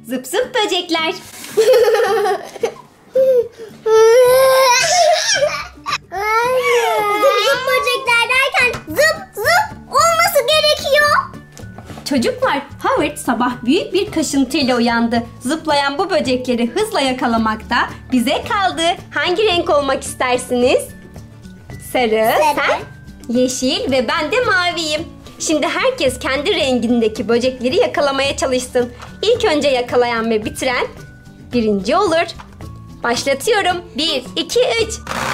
Zıp zıp böcekler. Zıp zıp böcekler derken zıp zıp olması gerekiyor. Çocuklar, Howard sabah büyük bir kaşıntıyla uyandı. Zıplayan bu böcekleri hızla yakalamakta bize kaldı. Hangi renk olmak istersiniz? Sarı, sen yeşil ve ben de maviyim. Şimdi herkes kendi rengindeki böcekleri yakalamaya çalışsın. İlk önce yakalayan ve bitiren birinci olur. Başlatıyorum. 1, 2, 3.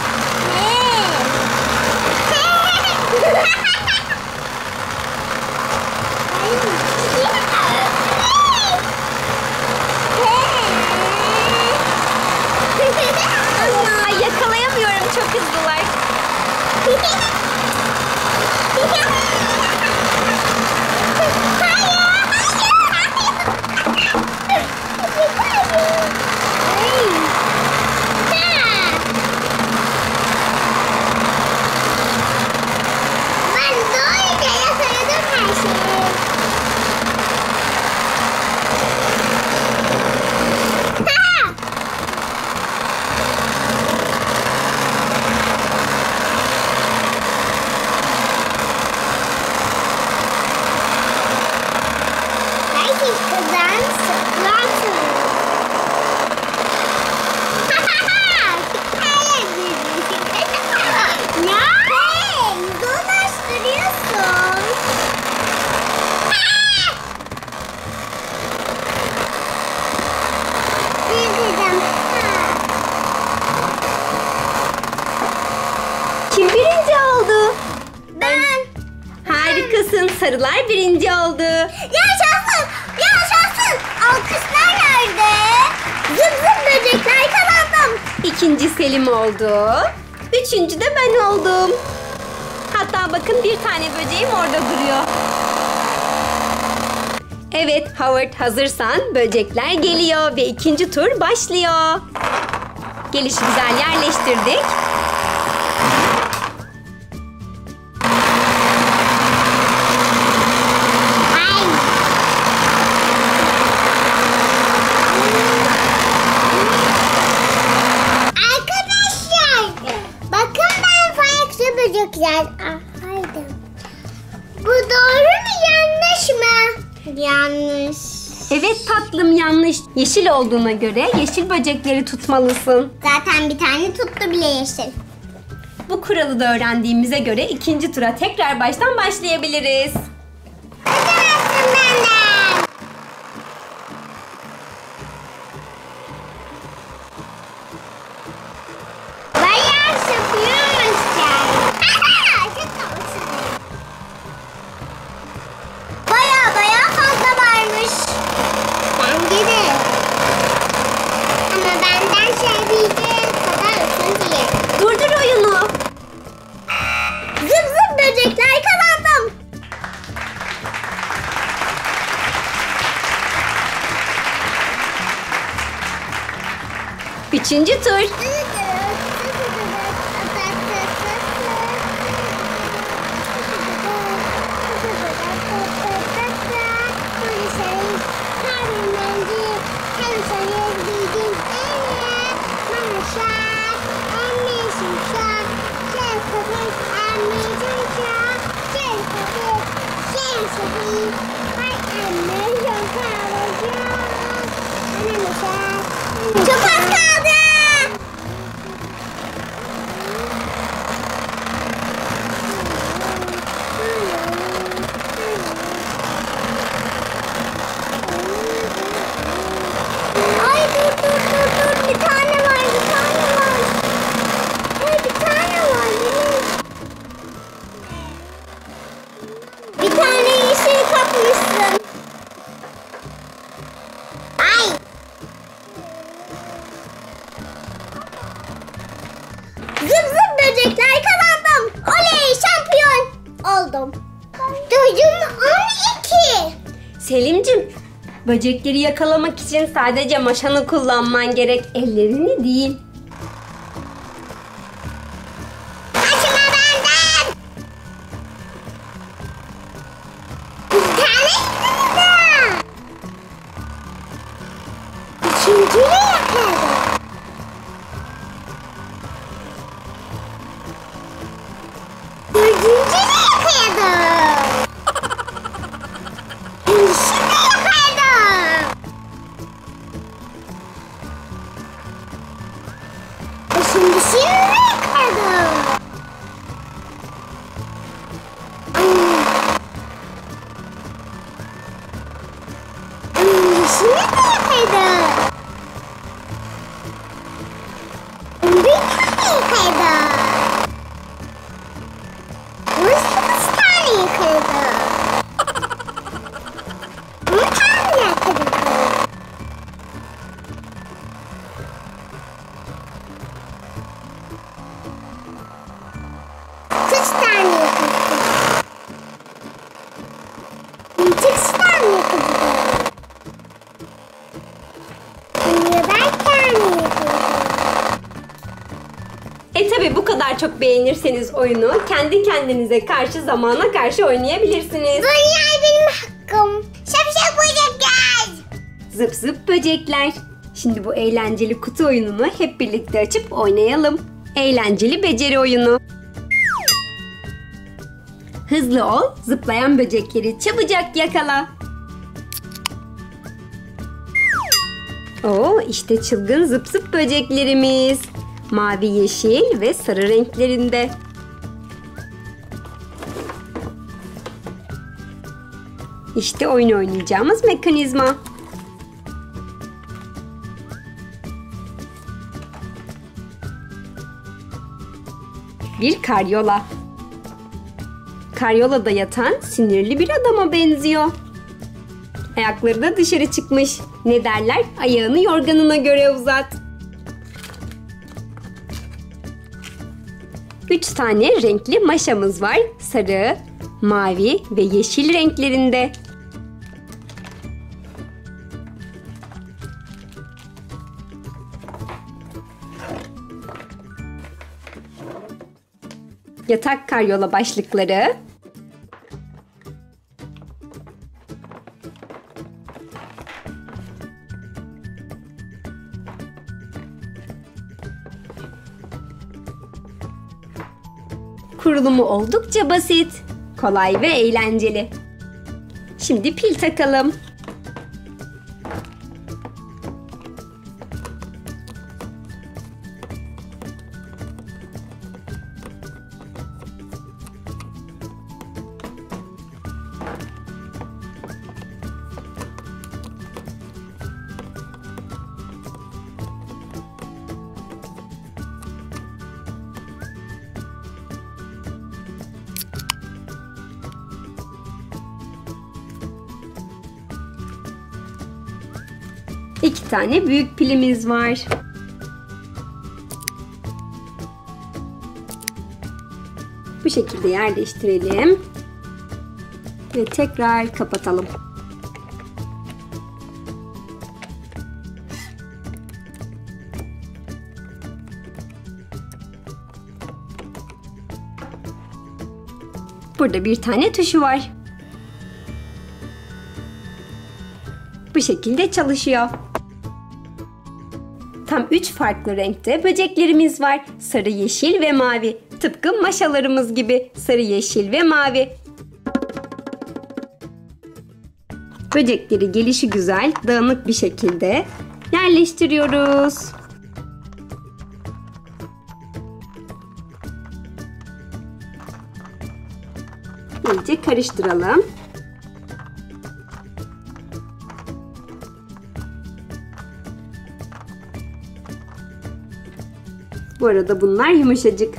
Ay, yakalayamıyorum, çok hızlılar. Kim birinci oldu? Ben. Harikasın. Sarılar birinci oldu. Yaşasın! Yaşasın! Alkışlar nerede? Zıp zıp böcekler kazandım. İkinci Selim oldu. Üçüncü de ben oldum. Hatta bakın bir tane böceğim orada duruyor. Evet Howard, hazırsan böcekler geliyor ve ikinci tur başlıyor. Gelişi güzel yerleştirdik. Haydi. Bu doğru mu yanlış mı? Yanlış. Evet tatlım, yanlış. Yeşil olduğuna göre yeşil böcekleri tutmalısın. Zaten bir tane tuttu bile yeşil. Bu kuralı da öğrendiğimize göre ikinci tura tekrar baştan başlayabiliriz. Ödemezsin benden. Bayağı sıkıyormuş sen. Bayağı fazla varmış. Bence de. Ama benden sevdiğin kadar üçüncüye. Durdur oyunu. Zıp zıp böcekler kazandım. Üçüncü tur. Çok az kaldı. Ay dur. Bir tane var. Ay bir tane var. Bir tane yeşil kapmışsın. Ay. Zıp zıp böcekler kazandım. Oley, şampiyon oldum. Duydum 12. Selim'cim, böcekleri yakalamak için sadece maşanı kullanman gerek, ellerini değil. Kaçma benden. Bir tane kaldı. Üçüncüyü yakaladım. Dördüncüyü yakaladım. Beşinciyi yakaladım. Beşincisini yakaladım. Onuncisini yakaladım. 11 tane yakaladım. 18 tane yakaladım. 10 tane yakaladım. 30 tane yakaladım. 28 tane yakaladım. 27 tane yakaladım. Tabi bu kadar çok beğenirseniz oyunu kendi kendinize karşı zamana karşı oynayabilirsiniz. Bunlar benim hakkım. Şapşal böcekler. Zıp zıp böcekler. Şimdi bu eğlenceli kutu oyununu hep birlikte açıp oynayalım. Eğlenceli beceri oyunu. Hızlı ol, zıplayan böcekleri çabucak yakala. Oo, işte çılgın zıp zıp böceklerimiz. Mavi, yeşil ve sarı renklerinde. İşte oyun oynayacağımız mekanizma. Bir karyola. Karyolada yatan sinirli bir adama benziyor. Ayakları da dışarı çıkmış. Ne derler? Ayağını yorganına göre uzat. 3 tane renkli maşamız var. Sarı, mavi ve yeşil renklerinde. Yatak karyola başlıkları. Kurulumu oldukça basit, kolay ve eğlenceli. Şimdi pil takalım. İki tane büyük pilimiz var. Bu şekilde yerleştirelim. Ve tekrar kapatalım. Burada bir tane tuşu var. Bu şekilde çalışıyor. Tam 3 farklı renkte böceklerimiz var. Sarı, yeşil ve mavi. Tıpkı maşalarımız gibi sarı, yeşil ve mavi. Böcekleri gelişigüzel, dağınık bir şekilde yerleştiriyoruz. İyice karıştıralım. Bu arada bunlar yumuşacık.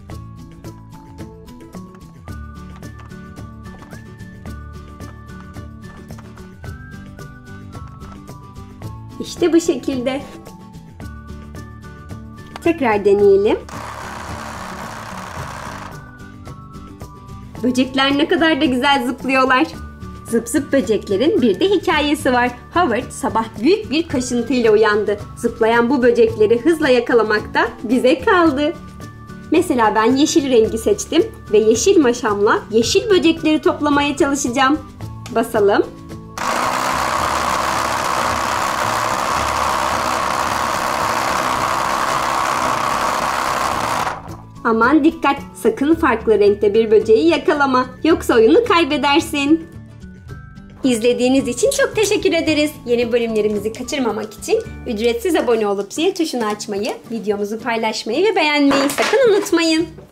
İşte bu şekilde. Tekrar deneyelim. Böcekler ne kadar da güzel zıplıyorlar. Zıp zıp böceklerin bir de hikayesi var. Howard sabah büyük bir kaşıntıyla uyandı. Zıplayan bu böcekleri hızla yakalamak da bize kaldı. Mesela ben yeşil rengi seçtim ve yeşil maşamla yeşil böcekleri toplamaya çalışacağım. Basalım. Aman dikkat, sakın farklı renkte bir böceği yakalama. Yoksa oyunu kaybedersin. İzlediğiniz için çok teşekkür ederiz. Yeni bölümlerimizi kaçırmamak için ücretsiz abone olup zil tuşunu açmayı, videomuzu paylaşmayı ve beğenmeyi sakın unutmayın.